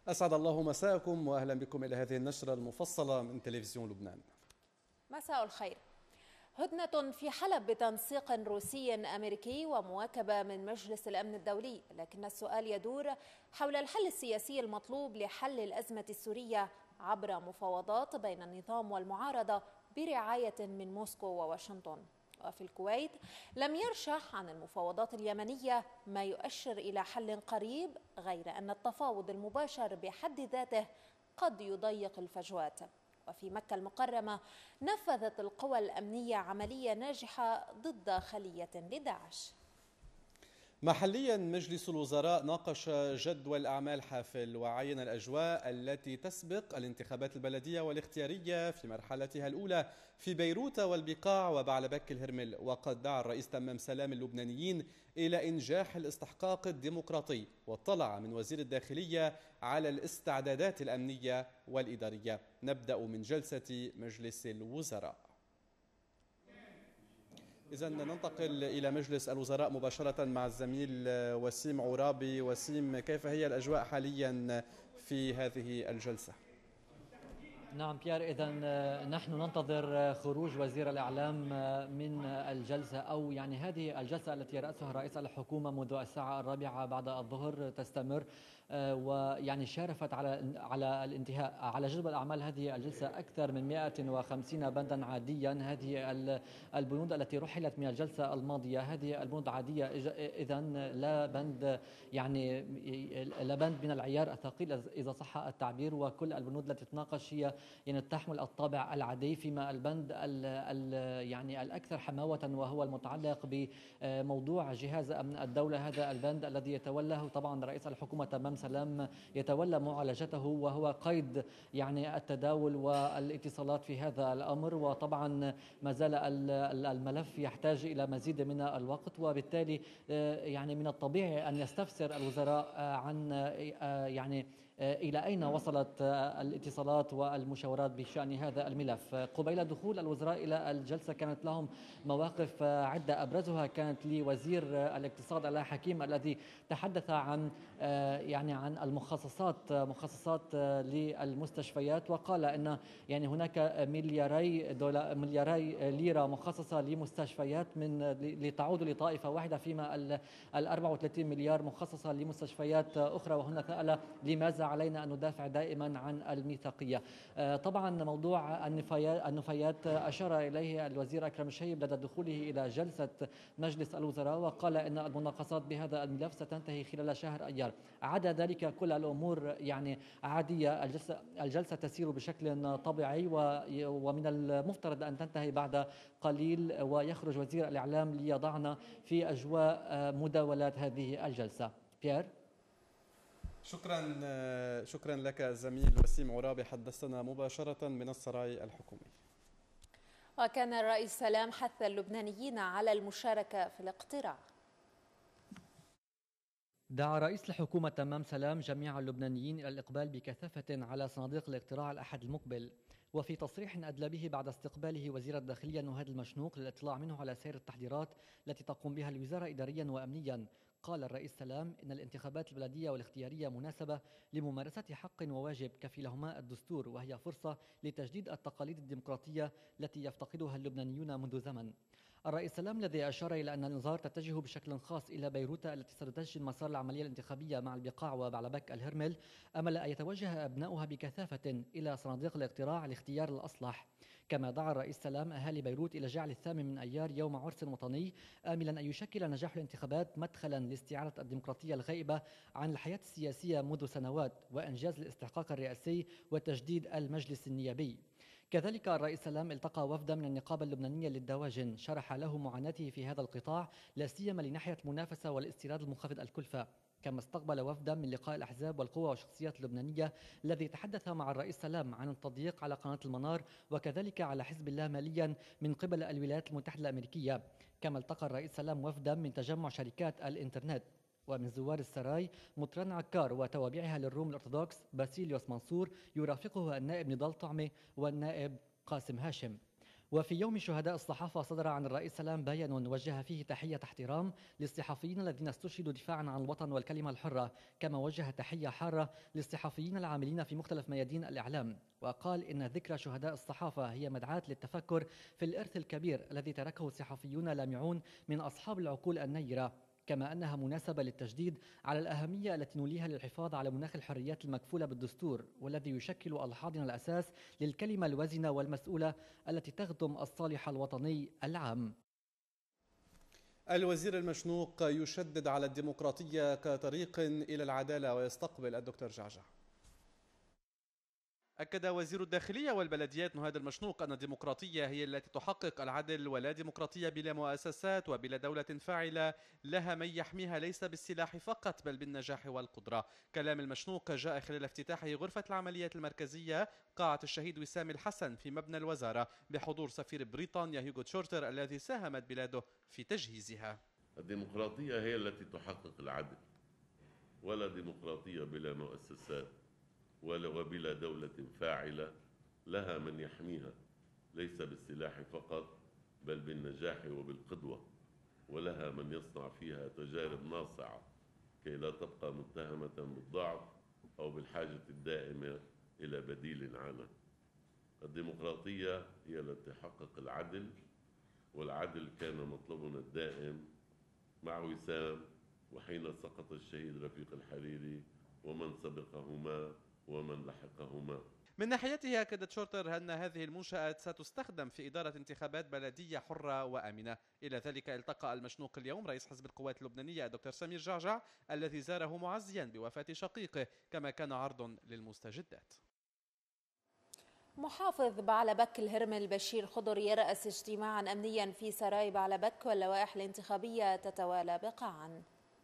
أسعد الله مساءكم وأهلا بكم إلى هذه النشرة المفصلة من تلفزيون لبنان. مساء الخير. هدنة في حلب بتنسيق روسي أمريكي ومواكبة من مجلس الأمن الدولي، لكن السؤال يدور حول الحل السياسي المطلوب لحل الأزمة السورية عبر مفاوضات بين النظام والمعارضة برعاية من موسكو وواشنطن. وفي الكويت لم يرشح عن المفاوضات اليمنية ما يؤشر إلى حل قريب، غير أن التفاوض المباشر بحد ذاته قد يضيق الفجوات. وفي مكة المكرمة نفذت القوى الأمنية عملية ناجحة ضد خلية لداعش. محليا مجلس الوزراء ناقش جدول أعمال حافل وعين الأجواء التي تسبق الانتخابات البلدية والاختيارية في مرحلتها الأولى في بيروت والبقاع وبعلبك الهرمل. وقد دعا الرئيس تمام سلام اللبنانيين إلى إنجاح الاستحقاق الديمقراطي، واطلع من وزير الداخلية على الاستعدادات الأمنية والإدارية. نبدأ من جلسة مجلس الوزراء. إذا ننتقل إلى مجلس الوزراء مباشرة مع الزميل وسيم عرابي. وسيم، كيف هي الأجواء حاليا في هذه الجلسة؟ نعم بيير، إذا نحن ننتظر خروج وزير الإعلام من الجلسة، أو يعني هذه الجلسة التي رأسها رئيس الحكومة منذ الساعة 4 بعد الظهر تستمر، ويعني شارفت على الانتهاء على جدول أعمال هذه الجلسة أكثر من 150 بندا عاديا. هذه البنود التي رحلت من الجلسة الماضية هذه البنود عادية، إذا لا بند يعني لا بند من العيار الثقيل إذا صح التعبير، وكل البنود التي تناقش هي يعني تحمل الطابع العادي، فيما البند يعني الأكثر حماوة وهو المتعلق بموضوع جهاز أمن الدولة. هذا البند الذي يتولاه طبعا رئيس الحكومة تمام سلام يتولى معالجته، وهو قيد يعني التداول والاتصالات في هذا الأمر. وطبعا ما زال الملف يحتاج إلى مزيد من الوقت، وبالتالي يعني من الطبيعي أن يستفسر الوزراء عن يعني إلى أين وصلت الاتصالات والمشاورات بشأن هذا الملف. قبيل دخول الوزراء إلى الجلسة كانت لهم مواقف عدة، أبرزها كانت لوزير الاقتصاد علاء حكيم الذي تحدث عن يعني عن مخصصات للمستشفيات، وقال أن يعني هناك ملياري ليرة مخصصة لمستشفيات لتعود لطائفة واحدة، فيما ال 34 مليار مخصصة لمستشفيات أخرى. وهنا سأل لماذا علينا أن ندافع دائما عن الميثاقية. طبعا موضوع النفايات أشار إليه الوزير أكرم الشيب لدى دخوله إلى جلسة مجلس الوزراء، وقال أن المناقصات بهذا الملف ستنتهي خلال شهر أيار. عدا ذلك كل الأمور يعني عادية، الجلسة تسير بشكل طبيعي، ومن المفترض أن تنتهي بعد قليل ويخرج وزير الإعلام ليضعنا في أجواء مداولات هذه الجلسة. بيير. شكرا لك زميل وسيم عرابي، حدثنا مباشرة من السراي الحكومي. وكان الرئيس سلام حث اللبنانيين على المشاركة في الاقتراع. دعا رئيس الحكومة تمام سلام جميع اللبنانيين إلى الإقبال بكثافة على صناديق الاقتراع الأحد المقبل. وفي تصريح أدلى به بعد استقباله وزير الداخلية نهاد المشنوق للاطلاع منه على سير التحضيرات التي تقوم بها الوزارة إداريا وأمنيا، قال الرئيس سلام إن الانتخابات البلدية والاختيارية مناسبة لممارسة حق وواجب كفيلهما الدستور، وهي فرصة لتجديد التقاليد الديمقراطية التي يفتقدها اللبنانيون منذ زمن. الرئيس سلام الذي أشار إلى أن الأنظار تتجه بشكل خاص إلى بيروت التي ستدشن مسار العملية الانتخابية مع البقاع وبعلبك الهرمل، أمل أن يتوجه أبناؤها بكثافة إلى صناديق الاقتراع لاختيار الأصلح. كما دعا الرئيس سلام أهالي بيروت إلى جعل 8 أيار يوم عرس وطني، آملا أن يشكل نجاح الانتخابات مدخلا لاستعادة الديمقراطية الغائبة عن الحياة السياسية منذ سنوات، وإنجاز الاستحقاق الرئاسي وتجديد المجلس النيابي. كذلك الرئيس سلام التقى وفدا من النقابة اللبنانية للدواجن، شرح له معاناته في هذا القطاع لا سيما لناحية المنافسة والاستيراد المنخفض الكلفة. كما استقبل وفدا من لقاء الأحزاب والقوى والشخصيات اللبنانية الذي تحدث مع الرئيس سلام عن التضييق على قناة المنار وكذلك على حزب الله ماليا من قبل الولايات المتحدة الأمريكية. كما التقى الرئيس سلام وفدا من تجمع شركات الإنترنت. ومن زوار السراي مطران عكار وتوابعها للروم الأرثوذكس باسيليوس منصور، يرافقه النائب نضال طعمة والنائب قاسم هاشم. وفي يوم شهداء الصحافة صدر عن الرئيس سلام بيان وجه فيه تحية احترام للصحفيين الذين استشهدوا دفاعا عن الوطن والكلمة الحرة، كما وجه تحية حارة للصحفيين العاملين في مختلف ميادين الإعلام، وقال إن ذكرى شهداء الصحافة هي مدعاة للتفكر في الإرث الكبير الذي تركه الصحفيون لامعون من أصحاب العقول النيرة، كما أنها مناسبة للتشديد على الأهمية التي نوليها للحفاظ على مناخ الحريات المكفولة بالدستور، والذي يشكل الحاضن الأساس للكلمة الوزنة والمسؤولة التي تخدم الصالح الوطني العام. الوزير المشنوق يشدد على الديمقراطية كطريق إلى العدالة ويستقبل الدكتور جعجع. أكد وزير الداخلية والبلديات نهاد المشنوق أن الديمقراطية هي التي تحقق العدل، ولا ديمقراطية بلا مؤسسات وبلا دولة فاعلة لها من يحميها ليس بالسلاح فقط بل بالنجاح والقدرة. كلام المشنوق جاء خلال افتتاحه غرفة العمليات المركزية قاعة الشهيد وسام الحسن في مبنى الوزارة بحضور سفير بريطانيا هيغو تشورتر الذي ساهمت بلاده في تجهيزها. الديمقراطية هي التي تحقق العدل، ولا ديمقراطية بلا مؤسسات وبلا دولة فاعلة لها من يحميها ليس بالسلاح فقط بل بالنجاح وبالقدوة، ولها من يصنع فيها تجارب ناصعة كي لا تبقى متهمة بالضعف أو بالحاجة الدائمة إلى بديل عنها. الديمقراطية هي التي تحقق العدل، والعدل كان مطلبنا الدائم مع وسام وحين سقط الشهيد رفيق الحريري ومن سبقهما ومن لحقهما. من ناحيته أكد تشورتر أن هذه المنشآت ستستخدم في إدارة انتخابات بلدية حرة وآمنة. إلى ذلك التقى المشنوق اليوم رئيس حزب القوات اللبنانية الدكتور سمير جعجع الذي زاره معزيا بوفاة شقيقه، كما كان عرض للمستجدات. محافظ بعلبك الهرمل بشير خضر يرأس اجتماعا أمنيا في سراي بعلبك، واللوائح الانتخابية تتوالى بقاعا.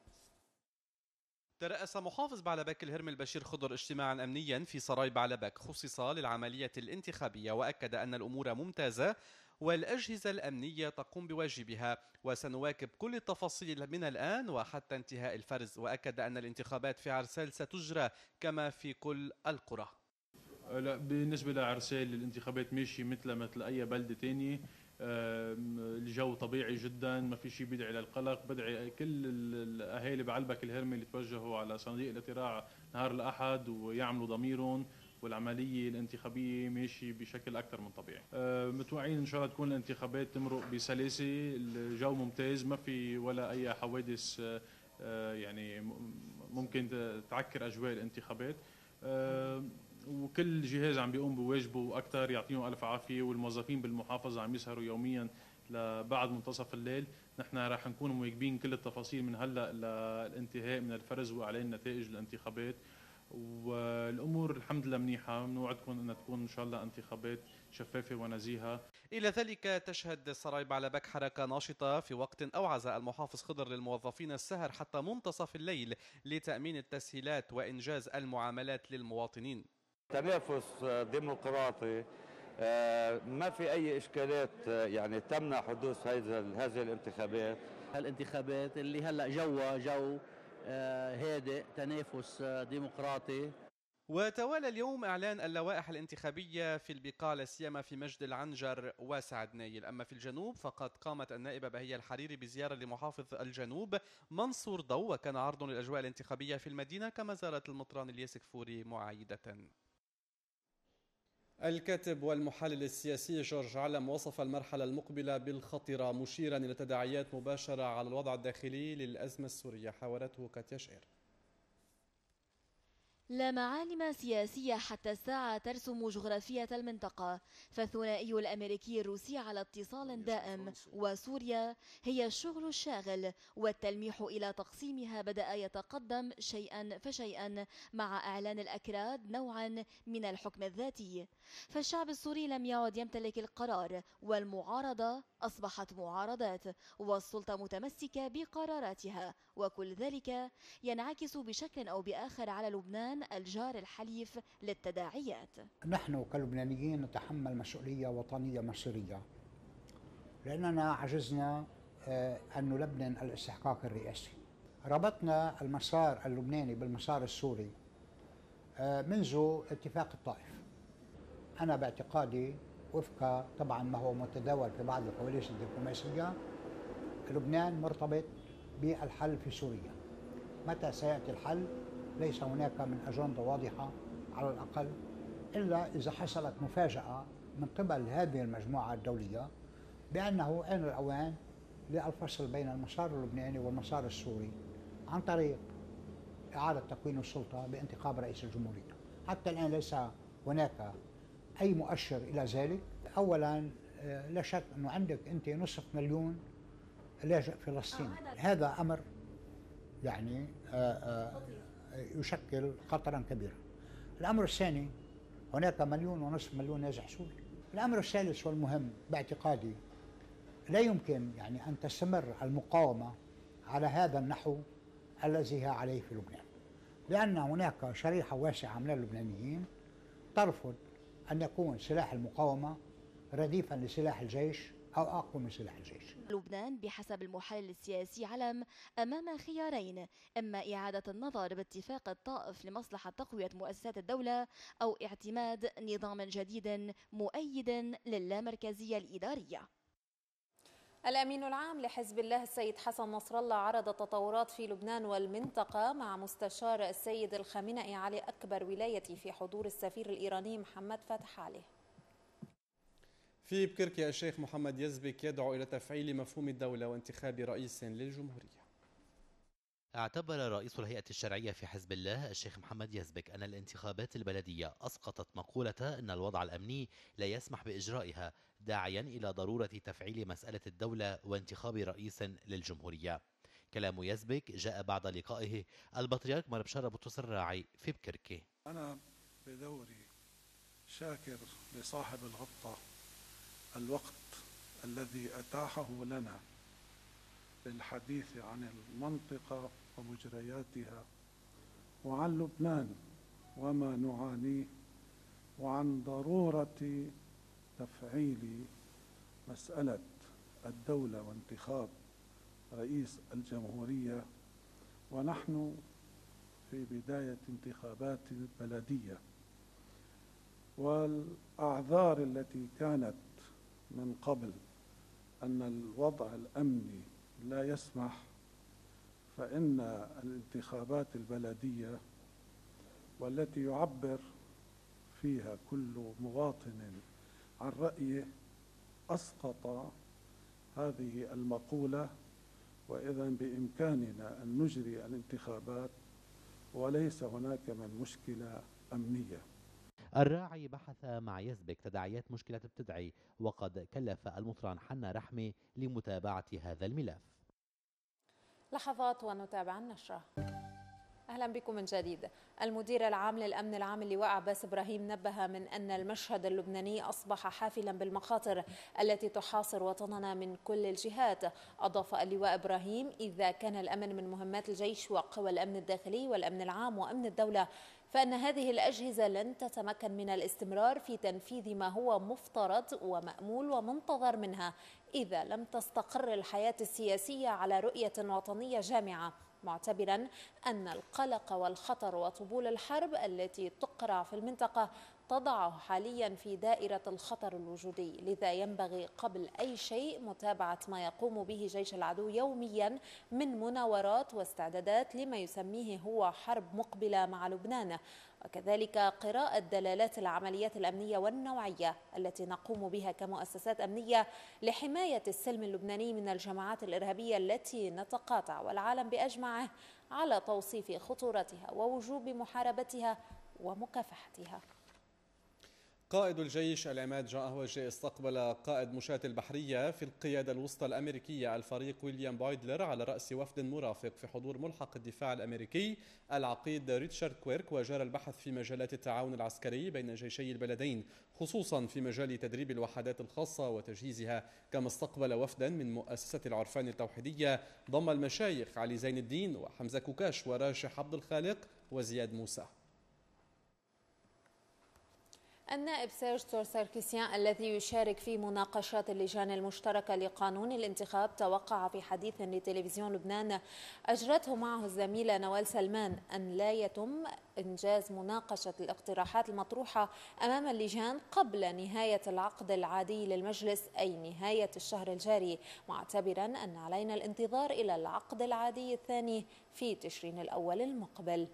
ترأس محافظ بعلبك الهرمل بشير خضر اجتماعا أمنيا في سراي بعلبك خصص للعملية الانتخابية، وأكد أن الأمور ممتازة والأجهزة الأمنية تقوم بواجبها، وسنواكب كل التفاصيل من الآن وحتى انتهاء الفرز. وأكد أن الانتخابات في عرسال ستجرى كما في كل القرى. لا، بالنسبة لعرسال الانتخابات ماشي مثل أي بلدة تانية. الجو طبيعي جدا، ما في شيء بيدعي للقلق. بدعي كل الأهالي بعلبك الهرمل اللي توجهوا على صناديق الاقتراع نهار الأحد ويعملوا ضميرهم، والعملية الانتخابية ماشي بشكل أكثر من طبيعي. متوقعين إن شاء الله تكون الانتخابات تمرق بسلاسة، الجو ممتاز، ما في ولا أي حوادث يعني ممكن تعكر أجواء الانتخابات. وكل جهاز عم بيقوم بواجبه واكثر، يعطيهم الف عافيه، والموظفين بالمحافظه عم يسهروا يوميا لبعد منتصف الليل. نحن راح نكون مواكبين كل التفاصيل من هلا للانتهاء من الفرز واعلان نتائج الانتخابات، والامور الحمد لله منيحه. بنوعدكم انها تكون ان شاء الله انتخابات شفافه ونزيهه. إلى ذلك تشهد سراي بعلبك حركة ناشطة في وقت أوعز المحافظ خضر للموظفين السهر حتى منتصف الليل لتأمين التسهيلات وإنجاز المعاملات للمواطنين. تنافس ديمقراطي، ما في أي إشكالات يعني تمنع حدوث هذه الانتخابات. الانتخابات اللي هلأ جو هادئ، تنافس ديمقراطي. وتوالى اليوم إعلان اللوائح الانتخابية في البقاع لا سيما في مجد العنجر وسعد نايل. أما في الجنوب فقد قامت النائبة بهية الحريري بزيارة لمحافظ الجنوب منصور ضو، وكان عرض للأجواء الانتخابية في المدينة، كما زارت المطران الياس كفوري معايدة. الكاتب والمحلل السياسي جورج علم وصف المرحلة المقبلة بالخطرة، مشيرا إلى تداعيات مباشرة على الوضع الداخلي للأزمة السورية. حاورته كاتيا شعير. لا معالم سياسية حتى الساعة ترسم جغرافية المنطقة، فالثنائي الأمريكي الروسي على اتصال دائم، وسوريا هي الشغل الشاغل، والتلميح إلى تقسيمها بدأ يتقدم شيئا فشيئا مع إعلان الأكراد نوعا من الحكم الذاتي. فالشعب السوري لم يعد يمتلك القرار، والمعارضة أصبحت معارضات، والسلطة متمسكة بقراراتها، وكل ذلك ينعكس بشكل أو بآخر على لبنان الجار الحليف للتداعيات. نحن كلبنانيين نتحمل مسؤولية وطنية مصيرية، لأننا عجزنا أن نلبنن الاستحقاق الرئاسي. ربطنا المسار اللبناني بالمسار السوري منذ اتفاق الطائف. أنا باعتقادي وفق طبعا ما هو متداول في بعض الكواليس الدبلوماسية، لبنان مرتبط بالحل في سوريا. متى سيأتي الحل؟ ليس هناك من أجندة واضحة على الأقل، إلا إذا حصلت مفاجأة من قبل هذه المجموعة الدولية بأنه آن الأوان للفصل بين المسار اللبناني والمسار السوري عن طريق إعادة تكوين السلطة بانتخاب رئيس الجمهورية. حتى الآن ليس هناك أي مؤشر إلى ذلك. أولا لا شك أنه عندك أنت 500,000 لاجئ فلسطيني، هذا أمر يعني يشكل خطرا كبيرا. الأمر الثاني، هناك 1.5 مليون نازح سوري. الأمر الثالث والمهم باعتقادي، لا يمكن يعني أن تستمر المقاومة على هذا النحو الذي هي عليه في لبنان، لأن هناك شريحة واسعة من اللبنانيين ترفض أن يكون سلاح المقاومة رديفا لسلاح الجيش أو أقوى من سلاح الجيش. لبنان بحسب المحلل السياسي علم أمام خيارين: إما إعادة النظر باتفاق الطائف لمصلحة تقوية مؤسسات الدولة، أو اعتماد نظام جديد مؤيد للامركزية الإدارية. الأمين العام لحزب الله السيد حسن نصر الله عرض التطورات في لبنان والمنطقة مع مستشار السيد الخامنئي علي أكبر ولايتي في حضور السفير الإيراني محمد فتح عليه. في بكركي الشيخ محمد يزبك يدعو إلى تفعيل مفهوم الدولة وانتخاب رئيس للجمهورية. اعتبر رئيس الهيئة الشرعية في حزب الله الشيخ محمد يزبك أن الانتخابات البلدية أسقطت مقولة أن الوضع الأمني لا يسمح بإجرائها، داعيا إلى ضرورة تفعيل مسألة الدولة وانتخاب رئيس للجمهورية. كلام يزبك جاء بعد لقائه البطريرك مر بشار بطرس الراعي في بكركي. أنا بدوري شاكر لصاحب الغبطة الوقت الذي أتاحه لنا للحديث عن المنطقة ومجرياتها، وعن لبنان وما نعانيه، وعن ضرورة تفعيل مسألة الدولة وانتخاب رئيس الجمهورية، ونحن في بداية انتخابات بلدية. والأعذار التي كانت من قبل أن الوضع الأمني لا يسمح، فإن الانتخابات البلدية والتي يعبر فيها كل مواطن عن رأيه أسقط هذه المقولة، وإذا بإمكاننا أن نجري الانتخابات وليس هناك من مشكلة أمنية. الراعي بحث مع يزبك تداعيات مشكلة بتدعي، وقد كلف المطران حنا رحمي لمتابعة هذا الملف. لحظات ونتابع النشرة. أهلا بكم من جديد. المدير العام للأمن العام اللواء عباس إبراهيم نبه من أن المشهد اللبناني أصبح حافلا بالمخاطر التي تحاصر وطننا من كل الجهات. أضاف اللواء إبراهيم: إذا كان الأمن من مهمات الجيش وقوى الأمن الداخلي والأمن العام وأمن الدولة، فإن هذه الأجهزة لن تتمكن من الاستمرار في تنفيذ ما هو مفترض ومأمول ومنتظر منها إذا لم تستقر الحياة السياسية على رؤية وطنية جامعة، معتبرا أن القلق والخطر وطبول الحرب التي تقرع في المنطقة تضعه حاليا في دائرة الخطر الوجودي. لذا ينبغي قبل أي شيء متابعة ما يقوم به جيش العدو يوميا من مناورات واستعدادات لما يسميه هو حرب مقبلة مع لبنان، وكذلك قراءة دلالات العمليات الأمنية والنوعية التي نقوم بها كمؤسسات أمنية لحماية السلم اللبناني من الجماعات الإرهابية التي نتقاطع والعالم بأجمعه على توصيف خطورتها ووجوب محاربتها ومكافحتها. قائد الجيش العماد جان أهوجي استقبل قائد مشاة البحرية في القيادة الوسطى الأمريكية الفريق ويليام بايدلر على رأس وفد مرافق في حضور ملحق الدفاع الأمريكي العقيد ريتشارد كويرك، وجرى البحث في مجالات التعاون العسكري بين جيشي البلدين، خصوصا في مجال تدريب الوحدات الخاصة وتجهيزها. كما استقبل وفدا من مؤسسة العرفان التوحيدية ضم المشايخ علي زين الدين وحمزة كوكاش وراشح عبد الخالق وزياد موسى. النائب سيرج ساركسيان الذي يشارك في مناقشات اللجان المشتركة لقانون الانتخاب توقع في حديث لتلفزيون لبنان أجرته معه الزميلة نوال سلمان أن لا يتم إنجاز مناقشة الاقتراحات المطروحة أمام اللجان قبل نهاية العقد العادي للمجلس أي نهاية الشهر الجاري، معتبرا أن علينا الانتظار إلى العقد العادي الثاني في تشرين الأول المقبل.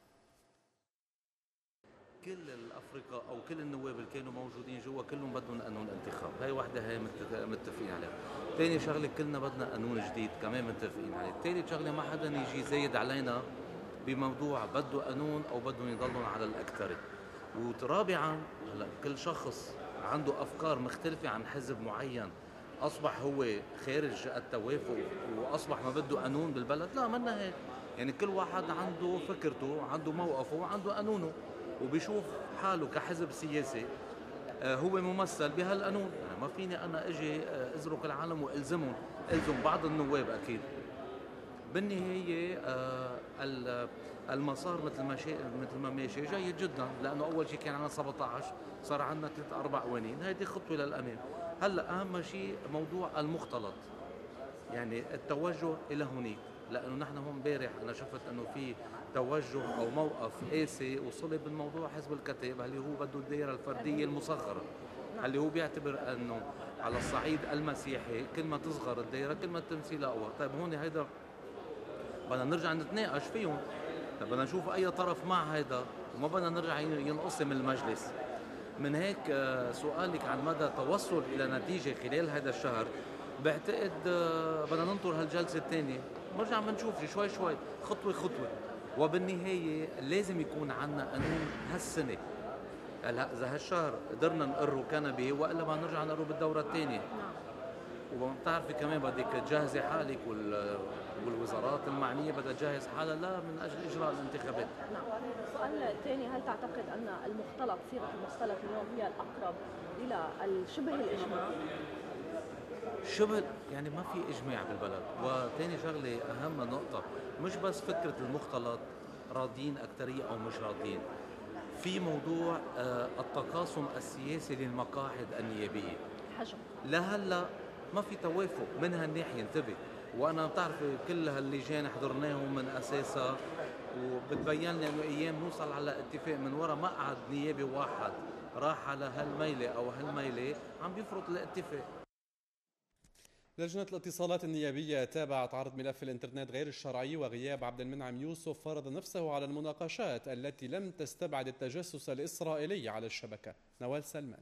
كل الافرقاء او كل النواب اللي كانوا موجودين جوا كلهم بدهم قانون انتخاب، هي وحده هي متفقين عليها. ثاني شغله كلنا بدنا قانون جديد كمان متفقين عليه. ثالث شغله ما حدا يجي زايد علينا بموضوع بده قانون او بدهم يضلون على الاكثريه. ورابعا هلا كل شخص عنده افكار مختلفه عن حزب معين اصبح هو خارج التوافق واصبح ما بده قانون بالبلد، لا منا هيك. يعني كل واحد عنده فكرته، عنده موقفه، وعنده قانونه، وبيشوف حاله كحزب سياسي هو ممثل بهالقانون. يعني ما فيني انا اجي ازرق العالم والزم بعض النواب. اكيد بالنهايه المسار مثل ما ماشي جيد جدا، لانه اول شيء كان عندنا 17 صار عندنا 3-4 قوانين، هذه خطوه للامام. هلا اهم شيء موضوع المختلط، يعني التوجه الى هناك، لانه نحن هون امبارح انا شفت انه في توجه او موقف قاسي وصلب بالموضوع حزب الكتاب اللي هو بده الدائره الفرديه المصغره، اللي هو بيعتبر انه على الصعيد المسيحي كل ما تصغر الدائره كل ما التمثيل اقوى. طيب هون هيدا بدنا نرجع نتناقش فيهم، طيب بدنا نشوف اي طرف مع هيدا وما بدنا نرجع ينقسم المجلس. من هيك سؤالك عن مدى توصل الى نتيجه خلال هذا الشهر، بعتقد بدنا ننطر هالجلسه الثانيه ونرجع بنشوف شوي شوي خطوه خطوه، وبالنهايه لازم يكون عندنا قانون هالسنه. هلا اذا هالشهر قدرنا نقره كان به، والا بدنا نرجع نقره بالدوره الثانيه. وبتعرفي كمان بدك تجهزي حالك والوزارات المعنيه بدها تجهز حالها لا من اجل اجراء الانتخابات. نعم. السؤال الثاني، هل تعتقد ان المختلط صيغه المختلط اليوم هي الاقرب الى شبه الاجماع؟ شبه يعني ما في اجماع بالبلد. وثاني شغله اهم نقطه، مش بس فكره المختلط راضيين اكثريه او مش راضيين، في موضوع التقاسم السياسي للمقاعد النيابيه. حجم لهلا ما في توافق من هالناحيه، انتبه. وانا بتعرفي كل هاللجان حضرناهم من اساسها، وبتبين لنا انه ايام نوصل على اتفاق من وراء مقعد نيابي واحد راح على هالميله او هالميله عم بيفرض الاتفاق. لجنة الاتصالات النيابية تابعت عرض ملف الإنترنت غير الشرعي وغياب عبد المنعم يوسف فرض نفسه على المناقشات التي لم تستبعد التجسس الإسرائيلي على الشبكة. نوال سلمان.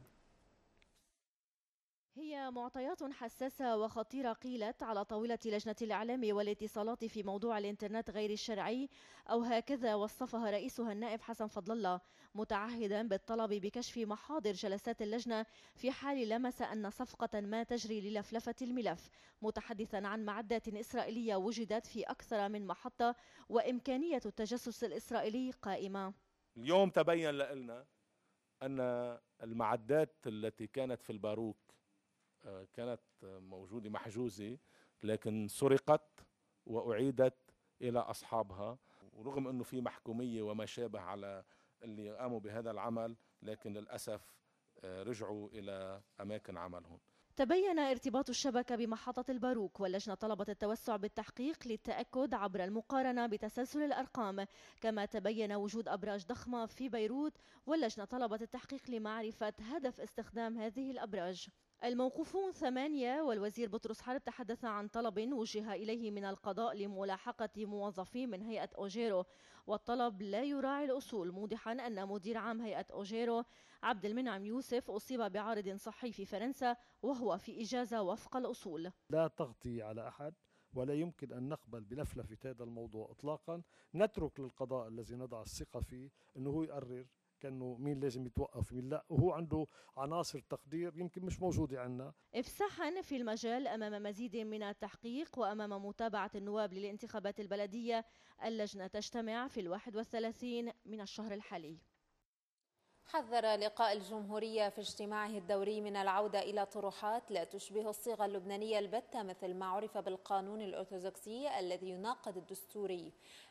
هي معطيات حساسة وخطيرة قيلت على طاولة لجنة الإعلام والاتصالات في موضوع الإنترنت غير الشرعي، أو هكذا وصفها رئيسها النائب حسن فضل الله، متعهدا بالطلب بكشف محاضر جلسات اللجنة في حال لمس أن صفقة ما تجري للفلفة الملف، متحدثا عن معدات إسرائيلية وجدت في أكثر من محطة وإمكانية التجسس الإسرائيلي قائمة. اليوم تبين لنا أن المعدات التي كانت في الباروك كانت موجودة محجوزة، لكن سرقت وأعيدت إلى أصحابها، ورغم أنه في محكومية وما شابه على اللي قاموا بهذا العمل، لكن للأسف رجعوا إلى أماكن عملهم. تبين ارتباط الشبكة بمحطة الباروك، واللجنة طلبت التوسع بالتحقيق للتأكد عبر المقارنة بتسلسل الأرقام، كما تبين وجود أبراج ضخمة في بيروت، واللجنة طلبت التحقيق لمعرفة هدف استخدام هذه الأبراج. الموقوفون 8 والوزير بطرس حرب تحدث عن طلب وجه إليه من القضاء لملاحقة موظفين من هيئة أوجيرو، والطلب لا يراعي الأصول، موضحا أن مدير عام هيئة أوجيرو عبد المنعم يوسف أصيب بعارض صحي في فرنسا وهو في إجازة وفق الأصول. لا تغطي على أحد، ولا يمكن أن نقبل بلفلفة هذا الموضوع إطلاقا. نترك للقضاء الذي نضع الثقة فيه أنه هو يقرر كأنه مين لازم يتوقف مين لا، وهو عنده عناصر تقدير يمكن مش موجودة عندنا. إفساحا في المجال أمام مزيد من التحقيق وأمام متابعة النواب للانتخابات البلدية، اللجنة تجتمع في 31 من الشهر الحالي. حذر لقاء الجمهورية في اجتماعه الدوري من العودة إلى طروحات لا تشبه الصيغة اللبنانية البتة، مثل ما عرف بالقانون الأرثوذكسي الذي يناقض الدستوري.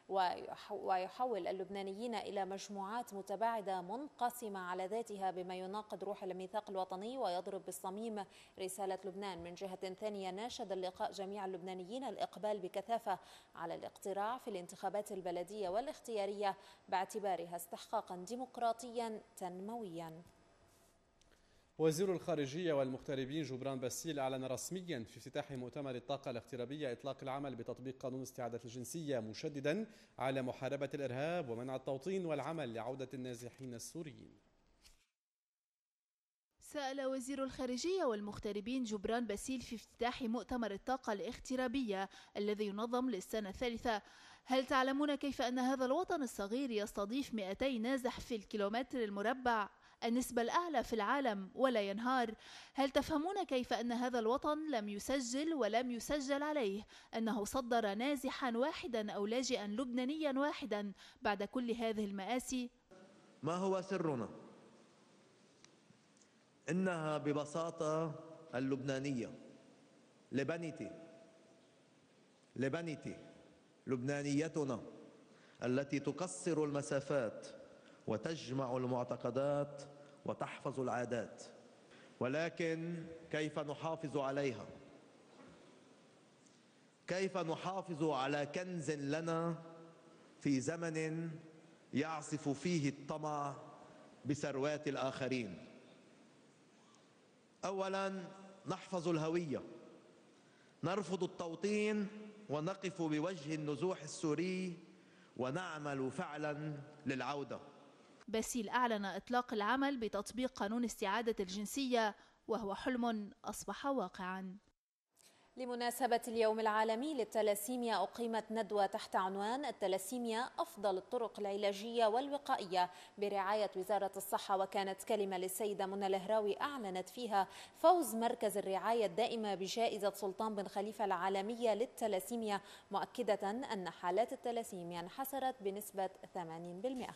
ويحول اللبنانيين إلى مجموعات متباعدة منقسمة على ذاتها بما يناقض روح الميثاق الوطني ويضرب بالصميم رسالة لبنان. من جهة ثانية ناشد اللقاء جميع اللبنانيين الإقبال بكثافة على الاقتراع في الانتخابات البلدية والاختيارية باعتبارها استحقاقا ديمقراطيا تنمويا. وزير الخارجية والمغتربين جبران باسيل أعلن رسميا في افتتاح مؤتمر الطاقة الاغترابية إطلاق العمل بتطبيق قانون استعادة الجنسية، مشددا على محاربة الإرهاب ومنع التوطين والعمل لعودة النازحين السوريين. سأل وزير الخارجية والمغتربين جبران باسيل في افتتاح مؤتمر الطاقة الاغترابية الذي ينظم للسنة الثالثة: هل تعلمون كيف أن هذا الوطن الصغير يستضيف 200 نازح في الكيلومتر المربع، النسبة الأعلى في العالم، ولا ينهار؟ هل تفهمون كيف أن هذا الوطن لم يسجل ولم يسجل عليه أنه صدر نازحا واحدا أو لاجئا لبنانيا واحدا بعد كل هذه المآسي؟ ما هو سرنا؟ إنها ببساطة اللبنانية، لبنتي لبنانيتنا التي تقصر المسافات وتجمع المعتقدات وتحفظ العادات، ولكن كيف نحافظ عليها؟ كيف نحافظ على كنز لنا في زمن يعصف فيه الطمع بثروات الآخرين؟ أولاً نحفظ الهوية، نرفض التوطين ونقف بوجه النزوح السوري ونعمل فعلاً للعودة. باسيل أعلن إطلاق العمل بتطبيق قانون استعادة الجنسية وهو حلم أصبح واقعاً. لمناسبة اليوم العالمي للتلاسيميا أقيمت ندوة تحت عنوان التلاسيميا أفضل الطرق العلاجية والوقائية برعاية وزارة الصحة، وكانت كلمة للسيدة منى الهراوي أعلنت فيها فوز مركز الرعاية الدائمة بجائزة سلطان بن خليفة العالمية للتلاسيميا، مؤكدة أن حالات التلاسيميا انحسرت بنسبة 80%.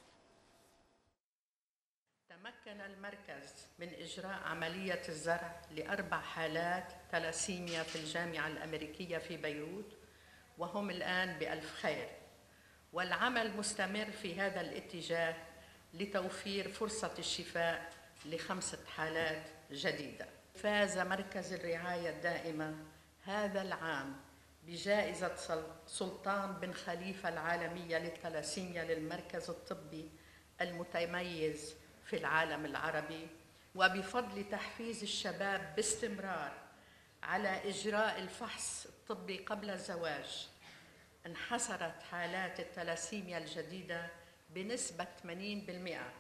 تمكن المركز من إجراء عملية الزرع ل4 حالات تلاسيميا في الجامعة الأمريكية في بيروت، وهم الآن بألف خير، والعمل مستمر في هذا الاتجاه لتوفير فرصة الشفاء ل5 حالات جديدة. فاز مركز الرعاية الدائمة هذا العام بجائزة سلطان بن خليفة العالمية للتلاسيميا للمركز الطبي المتميز في العالم العربي، وبفضل تحفيز الشباب باستمرار على إجراء الفحص الطبي قبل الزواج انحسرت حالات التلاسيميا الجديدة بنسبة 80%.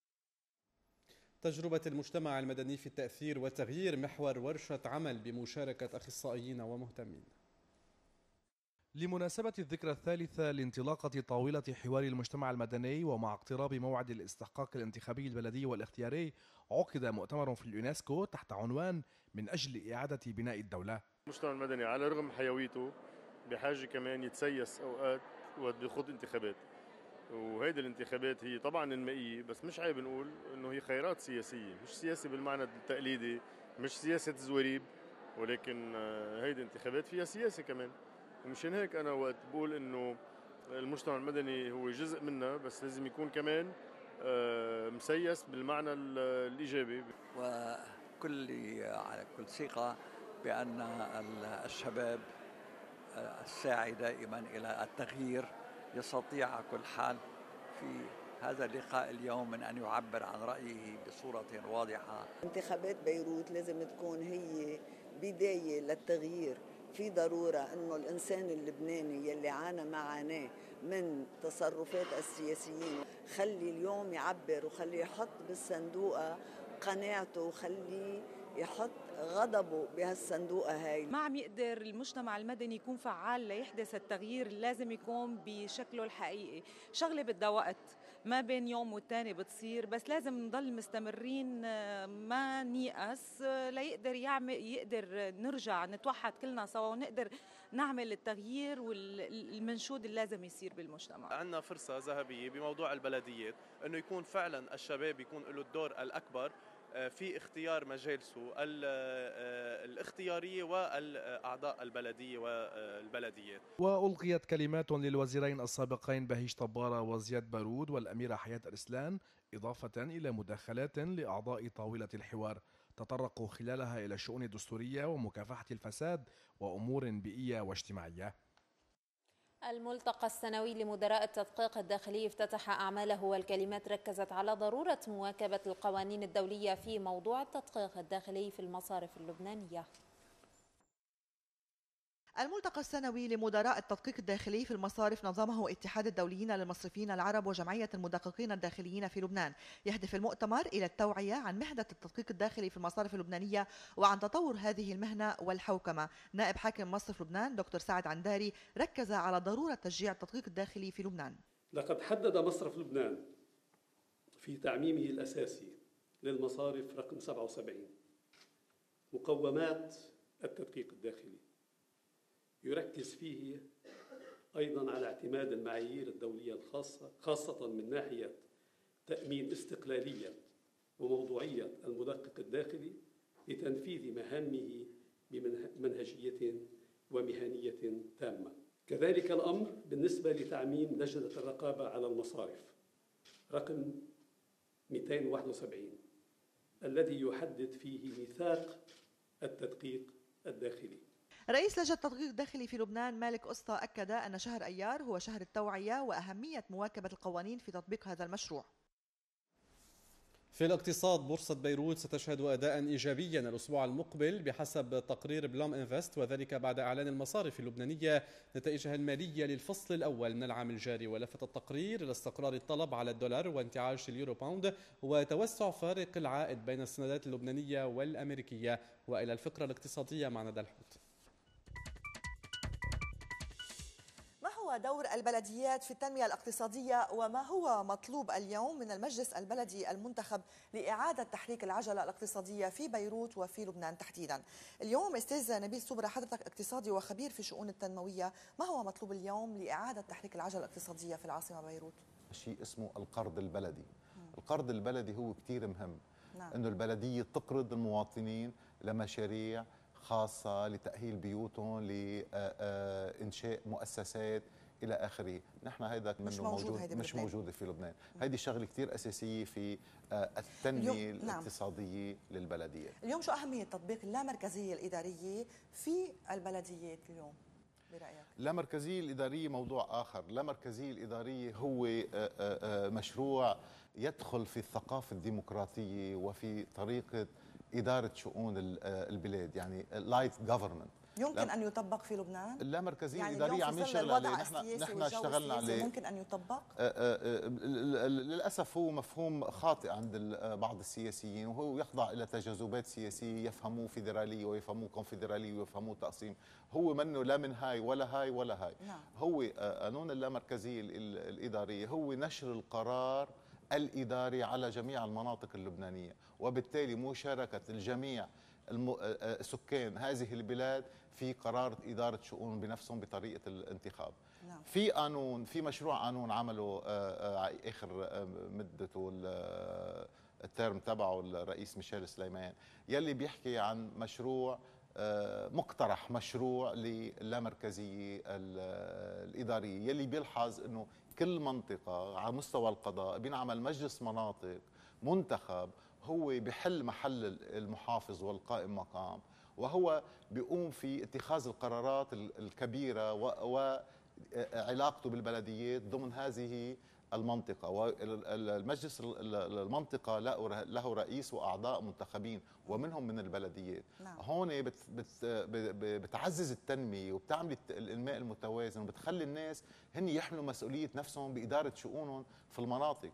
تجربة المجتمع المدني في التأثير والتغيير محور ورشة عمل بمشاركة أخصائيين ومهتمين. لمناسبة الذكرى الثالثة لانطلاقة طاولة حوار المجتمع المدني ومع اقتراب موعد الاستحقاق الانتخابي البلدي والاختياري، عقد مؤتمر في اليونسكو تحت عنوان من أجل إعادة بناء الدولة. المجتمع المدني على رغم حيويته بحاجة كمان يتسيس أوقات وقت بيخوض انتخابات، وهيدي الانتخابات هي طبعا انمائية، بس مش عيب نقول انه هي خيارات سياسية، مش سياسة بالمعنى التقليدي، مش سياسة زوريب، ولكن هيدي انتخابات فيها سياسة كمان. ومشان هيك أنا وقت بقول إنه المجتمع المدني هو جزء منها، بس لازم يكون كمان مسيس بالمعنى الإيجابي. على كل ثقة بأن الشباب الساعي دائما إلى التغيير يستطيع على كل حال في هذا اللقاء اليوم من أن يعبر عن رأيه بصورة واضحة. انتخابات بيروت لازم تكون هي بداية للتغيير. في ضرورة أنه الإنسان اللبناني يلي عانى معاناة من تصرفات السياسيين خلي اليوم يعبر، وخلي يحط بالصندوقة قناعته، وخلي يحط غضبه بهالصندوقة هاي. ما عم يقدر المجتمع المدني يكون فعال ليحدث التغيير، لازم يكون بشكله الحقيقي. شغلة بدها وقت، ما بين يوم والتاني بتصير، بس لازم نضل مستمرين ما نيأس يقدر نرجع نتوحد كلنا سوا ونقدر نعمل التغيير والمنشود اللي لازم يصير بالمجتمع. عندنا فرصة ذهبية بموضوع البلديات، انه يكون فعلا الشباب يكون له الدور الأكبر في اختيار مجالسه الاختيارية والأعضاء البلدية والبلديات. وألقيت كلمات للوزيرين السابقين بهيج طبارة وزياد بارود والأميرة حياة أرسلان، إضافة إلى مداخلات لأعضاء طاولة الحوار تطرقوا خلالها إلى الشؤون الدستورية ومكافحة الفساد وأمور بيئية واجتماعية. الملتقى السنوي لمدراء التدقيق الداخلي افتتح أعماله، والكلمات ركزت على ضرورة مواكبة القوانين الدولية في موضوع التدقيق الداخلي في المصارف اللبنانية. الملتقى السنوي لمدراء التدقيق الداخلي في المصارف نظمه اتحاد الدوليين للمصرفيين العرب وجمعية المدققين الداخليين في لبنان. يهدف المؤتمر إلى التوعية عن مهنة التدقيق الداخلي في المصارف اللبنانية وعن تطور هذه المهنة والحوكمة. نائب حاكم مصرف لبنان دكتور سعد عنداري ركز على ضرورة تشجيع التدقيق الداخلي في لبنان. لقد حدد مصرف لبنان في تعميمه الأساسي للمصارف رقم 77 مقومات التدقيق الداخلي، يركز فيه أيضا على اعتماد المعايير الدولية الخاصة، خاصة من ناحية تأمين استقلالية وموضوعية المدقق الداخلي لتنفيذ مهامه بمنهجية ومهنية تامة. كذلك الأمر بالنسبة لتعميم لجنة الرقابة على المصارف رقم 271 الذي يحدد فيه ميثاق التدقيق الداخلي. رئيس لجنة التدقيق الداخلي في لبنان مالك أسطى أكد أن شهر أيار هو شهر التوعية وأهمية مواكبة القوانين في تطبيق هذا المشروع. في الاقتصاد، بورصة بيروت ستشهد أداء إيجابيا الأسبوع المقبل بحسب تقرير بلوم انفست، وذلك بعد إعلان المصارف اللبنانية نتائجها المالية للفصل الأول من العام الجاري. ولفت التقرير إلى استقرار الطلب على الدولار وانتعاش اليورو باوند وتوسع فارق العائد بين السندات اللبنانية والأمريكية. وإلى الفقرة الاقتصادية مع ندى الحوت. دور البلديات في التنمية الاقتصادية وما هو مطلوب اليوم من المجلس البلدي المنتخب لإعادة تحريك العجلة الاقتصادية في بيروت وفي لبنان تحديدا. اليوم أستاذ نبيل صبرة، حضرتك اقتصادي وخبير في الشؤون التنموية، ما هو مطلوب اليوم لإعادة تحريك العجلة الاقتصادية في العاصمة بيروت؟ شيء اسمه القرض البلدي. القرض البلدي هو كتير مهم. نعم. إنه البلدية تقرض المواطنين لمشاريع خاصة لتأهيل بيوتهم، لإنشاء مؤسسات إلى آخره. نحن هذا منه موجود مش موجودة في لبنان. هذه شغلة كتير أساسية في التنمية الاقتصادية للبلديات. اليوم شو أهمية تطبيق اللامركزية الإدارية في البلديات اليوم برأيك؟ اللامركزية الإدارية موضوع آخر. اللامركزية الإدارية هو مشروع يدخل في الثقافة الديمقراطية وفي طريقة إدارة شؤون البلاد، يعني لايت جوفرمنت. يمكن أن يطبق في لبنان؟ اللامركزية يعني الإدارية عم نشتغل عليه، نحن اشتغلنا عليه. ممكن أن يطبق؟ للأسف هو مفهوم خاطئ عند بعض السياسيين، وهو يخضع إلى تجاذبات سياسية، يفهموه فيدرالية ويفهموه كونفدرالية ويفهموه تقسيم. هو منه لا من هاي ولا هاي ولا هاي. نعم. هو قانون اللامركزية الإدارية هو نشر القرار الإداري على جميع المناطق اللبنانية، وبالتالي مشاركة الجميع سكان هذه البلاد في قرار إدارة شؤون بنفسهم بطريقة الانتخاب. نعم. في قانون، في مشروع قانون عمله آخر مدته الترم تبعه الرئيس ميشيل سليمان، يلي بيحكي عن مشروع مقترح، مشروع للامركزية الإدارية، يلي بيلحظ أنه كل منطقة على مستوى القضاء بينعمل مجلس مناطق منتخب هو بيحل محل المحافظ والقائم مقام، وهو بيقوم في اتخاذ القرارات الكبيرة وعلاقته بالبلديات ضمن هذه المنطقة. والمجلس المنطقة له رئيس وأعضاء منتخبين ومنهم من البلديات. نعم. هون بتعزز التنمية وبتعمل الإنماء المتوازن وبتخلي الناس هن يحملوا مسؤولية نفسهم بإدارة شؤونهم في المناطق.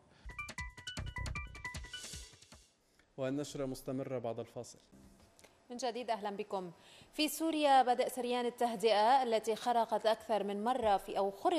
والنشرة مستمرة بعد الفاصل. من جديد أهلا بكم. في سوريا بدأ سريان التهدئة التي خرقت أكثر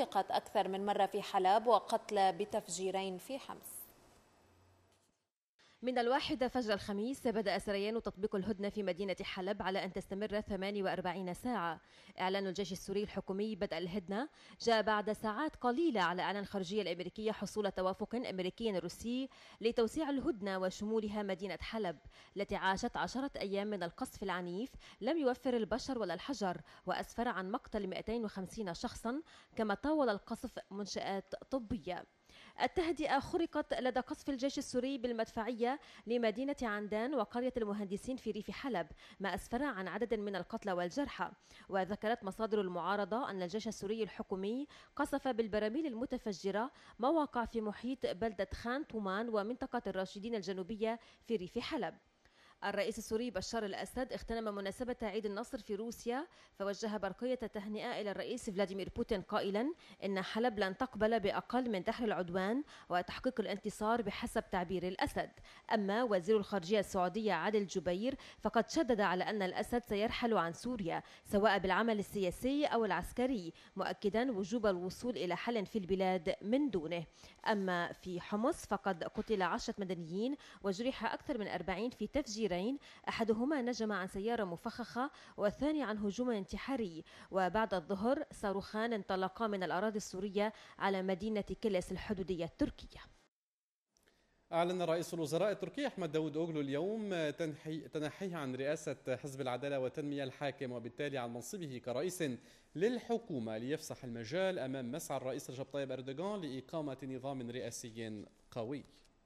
من مرة في حلب وقتل بتفجيرين في حمص. من 1 فجر الخميس بدأ سريان تطبيق الهدنة في مدينة حلب على أن تستمر 48 ساعة. إعلان الجيش السوري الحكومي بدء الهدنة جاء بعد ساعات قليلة على إعلان الخارجية الأمريكية حصول توافق أمريكي روسي لتوسيع الهدنة وشمولها مدينة حلب التي عاشت 10 أيام من القصف العنيف لم يوفر البشر ولا الحجر، وأسفر عن مقتل 250 شخصا، كما طاول القصف منشآت طبية. التهدئة خرقت لدى قصف الجيش السوري بالمدفعية لمدينة عندان وقرية المهندسين في ريف حلب، ما أسفر عن عدد من القتلى والجرحى. وذكرت مصادر المعارضة أن الجيش السوري الحكومي قصف بالبراميل المتفجرة مواقع في محيط بلدة خان طومان ومنطقة الراشدين الجنوبية في ريف حلب. الرئيس السوري بشار الأسد اغتنم مناسبة عيد النصر في روسيا فوجه برقية تهنئة إلى الرئيس فلاديمير بوتين قائلا إن حلب لن تقبل بأقل من دحر العدوان وتحقيق الانتصار بحسب تعبير الأسد. أما وزير الخارجية السعودية عادل جبير فقد شدد على أن الأسد سيرحل عن سوريا سواء بالعمل السياسي أو العسكري، مؤكدا وجوب الوصول إلى حل في البلاد من دونه. أما في حمص فقد قتل 10 مدنيين وجرح أكثر من 40 في تفجير، أحدهما نجم عن سيارة مفخخة والثاني عن هجوم انتحاري. وبعد الظهر صاروخان انطلقا من الأراضي السورية على مدينة كلس الحدودية التركية. أعلن رئيس الوزراء التركي أحمد داوودوغلو اليوم تنحيه عن رئاسة حزب العدالة والتنمية الحاكم وبالتالي عن منصبه كرئيس للحكومة ليفسح المجال أمام مسعى الرئيس رجب طيب أردوغان لإقامة نظام رئاسي قوي.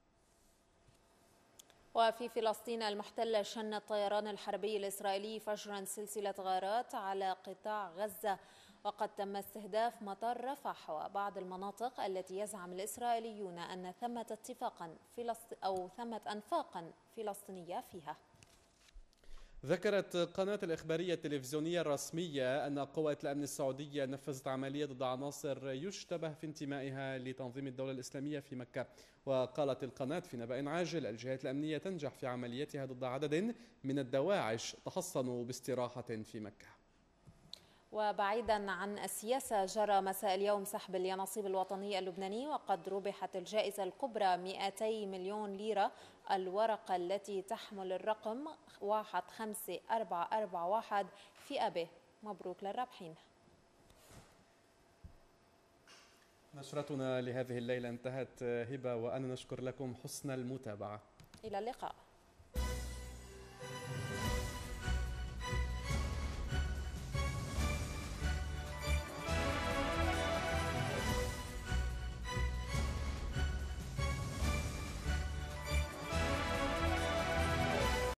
وفي فلسطين المحتلة شن الطيران الحربي الإسرائيلي فجرا سلسلة غارات على قطاع غزة، وقد تم استهداف مطار رفح وبعض المناطق التي يزعم الإسرائيليون أن ثمة أنفاقا فلسطينية فيها. ذكرت قناة الإخبارية التلفزيونية الرسمية أن قوات الأمن السعودية نفذت عملية ضد عناصر يشتبه في انتمائها لتنظيم الدولة الإسلامية في مكة. وقالت القناة في نبأ عاجل الجهات الأمنية تنجح في عمليتها ضد عدد من الدواعش تحصنوا باستراحة في مكة. وبعيدا عن السياسة، جرى مساء اليوم سحب اليانصيب الوطني اللبناني، وقد ربحت الجائزة الكبرى 200 مليون ليرة، الورقة التي تحمل الرقم 15441 في أبه. مبروك للرابحين. نشرتنا لهذه الليلة انتهت هبة، وأنا نشكر لكم حسن المتابعة. إلى اللقاء.